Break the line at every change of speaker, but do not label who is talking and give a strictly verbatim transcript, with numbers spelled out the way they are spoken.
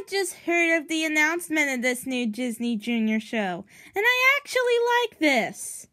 just heard of the announcement of this new Disney Junior show, and I actually like this.